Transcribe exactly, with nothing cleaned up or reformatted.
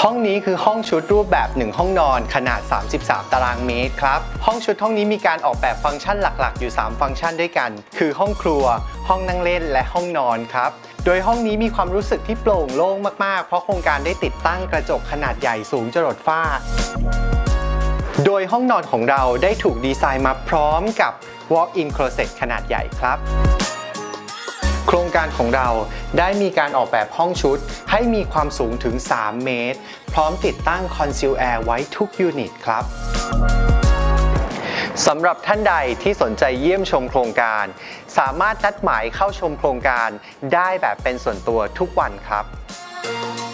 ห้องนี้คือห้องชุดรูปแบบหนึ่งห้องนอนขนาดสามสิบสามตารางเมตรครับห้องชุดห้องนี้มีการออกแบบฟังก์ชันหลักๆอยู่สามฟังก์ชันด้วยกันคือห้องครัวห้องนั่งเล่นและห้องนอนครับโดยห้องนี้มีความรู้สึกที่โปร่งโล่งมากๆเพราะโครงการได้ติดตั้งกระจกขนาดใหญ่สูงจรดฝ้าโดยห้องนอนของเราได้ถูกดีไซน์มาพร้อมกับ walk-in closet ขนาดใหญ่ครับโครงการของเราได้มีการออกแบบห้องชุดให้มีความสูงถึงสามเมตรพร้อมติดตั้ง Conceal Air ไว้ทุกยูนิตครับสำหรับท่านใดที่สนใจเยี่ยมชมโครงการสามารถนัดหมายเข้าชมโครงการได้แบบเป็นส่วนตัวทุกวันครับ